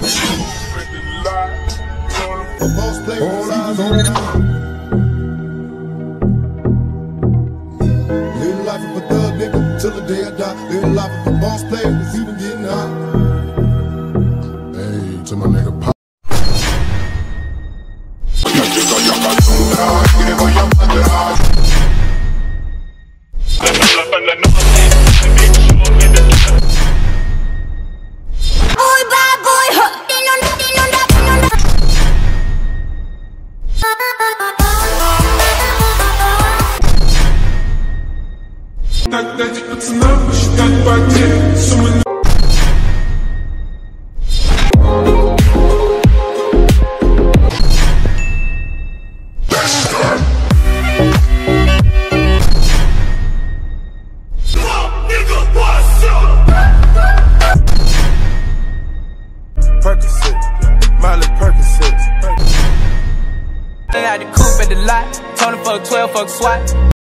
Boss play, all eyes on me. Live life of a thug nigga till the day I die. Live life of a boss player that's even getting hot. Hey, to my nigga Pop. They had the coupe at the lot, told him fuck 12, fuck SWAT.